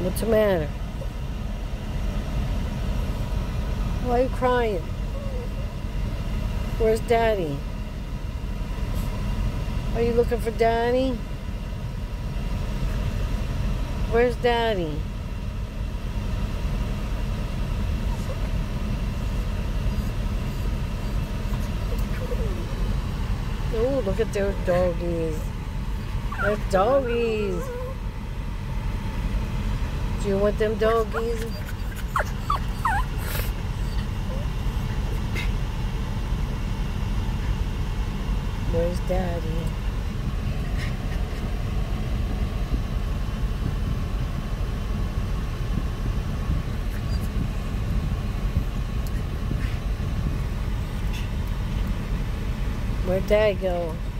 What's the matter? Why are you crying? Where's Daddy? Are you looking for Daddy? Where's Daddy? Oh, look at those doggies. There's doggies. Do you want them doggies? Where's Daddy? Where'd Dad go?